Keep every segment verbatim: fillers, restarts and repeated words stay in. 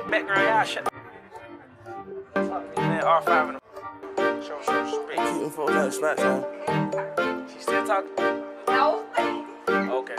background, y'all shut the man, R five in the show some respect. Keep them folks out of spots, y'all. She still talking? No. Okay.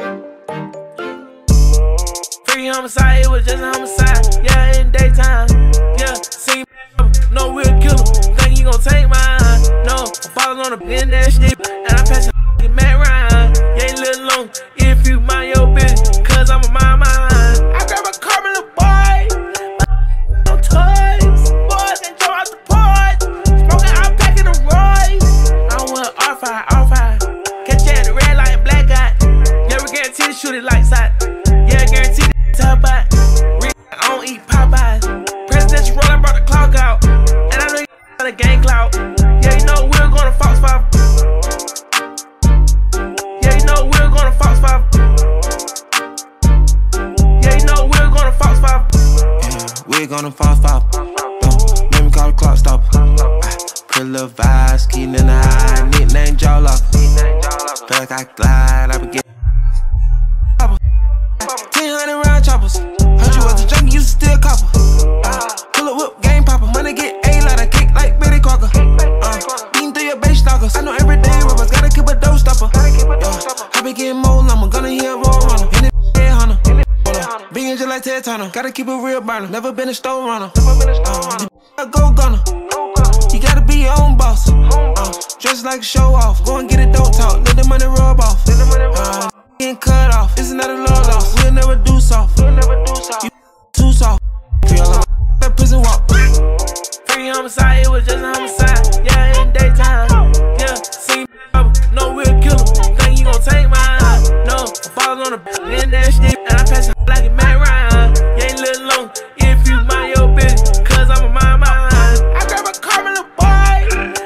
Free homicide, it was just a homicide. Yeah, in daytime. Yeah, see, no real killer. Think you gon' take mine? No, I'm falling on the pin that shit, and I pass the Matt Ryan. You ain't little long if you mind your business, cause I'm a mind mine. I grab a carbon little boy, no toys, boys and throw out the pot. Smoking out packing the Royce. I want R five, R five. Catch you at the red light and black eye. Yeah, we guarantee to shoot it lights out. Yeah, guarantee to top out. I don't eat Popeyes. Presidential roll, I brought the clock out. And I know you got a gang clout. Yeah, you know we're going to Fox five. Yeah, you know we're going to Fox five. Yeah, you know we're going to Fox five. Yeah, we're gonna Fox five. Let me call the clock stopper. Put a little vibes, Keed in the eye. Nickname jaw locker. Feel like I glide, I be getting ten hundred round choppers. Heard you was a junkie, you still copper. Uh, pull up whip, game popper. Money get A like a cake like Betty Crocker. Uh, beating through your base stalkers. I know everyday rappers gotta keep a dough stopper. Yeah, I be getting more lumber, gonna hear a roll runner. In the head hunter. Being just like Ted Turner. Gotta keep a real burner. Never been a stone runner. Uh, a go gunner. You gotta be your own boss. Uh, dress like a show off. Go and get it, don't talk. Let the money rub off. Uh, getting cut off. This is not a love loss. We'll never do soft. You too soft. Feel like that prison walk. Free homicide, it was just a homicide. Yeah, in daytime. Yeah, see, no real killer. Think you gon' take mine? No, I'm falling on the in that shit, and I pass it like a Matt Ryan. You ain't little long if you mind your business, cause I'm a mind mine. I grab a carbon little boy,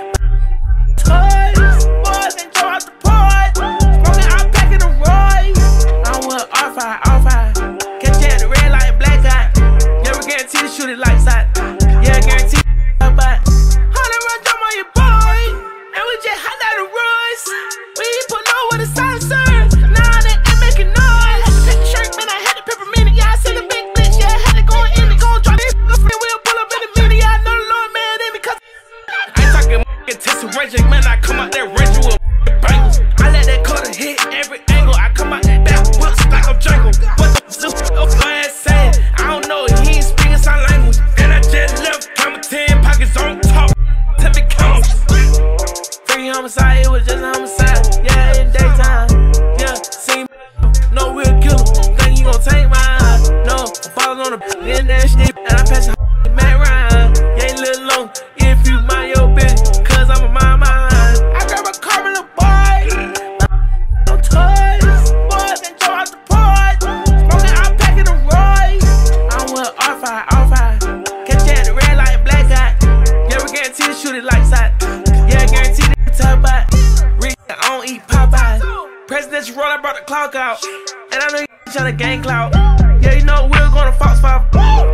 toys, boys and throw out the pot. Smoking out packing the Royce. I want R five, R five. Catch you at the red light and black eye. Yeah, we guarantee to shoot it lights out. Yeah, guarantee to about hundred run jump on your boy, and we just hot out the Royce. We ain't put low with a silencer. Nah, they ain't making noise. Had to pick the shirt, man, I had to peppermint it. Yeah, I seen a big blitz. Yeah, I had to go in and go and drop this. We'll pull up in the minute. Yeah, I know the Lord, man, in because I ain't talking get tested raging, man. I come out that range with bangles. I let that cutter hit every angle. I come out that back whips like I'm Django. What the sister of my ass saying? I don't know. He ain't speaking sign language. And I just left. Count ten pockets on top. Tell me count. Free homicide, it was just a homicide. Yeah, in daytime. Yeah, see, no real killer. Think you gon' take mine? No, I'm falling on the in that shit, and I pass it Matt Ryan. You ain't little long if you mind your business, cause I'm a mind mine. I grab a carbon little boy, no toys, boys and throw out the pot. Smoking out packing the Royce. I want R five, R five. Catch you at the red light and black eye. Yeah, we guarantee to shoot it lights out. Yeah, guarantee to top out. Rich, I don't eat Popeyes. Presidential roll, I brought the clock out. And I know you tryna gang clout. Yeah, you know we're going to Fox five.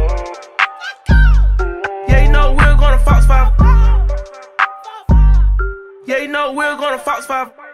Yeah, you know we're going to Fox five. Yeah, you know we're going to Fox five.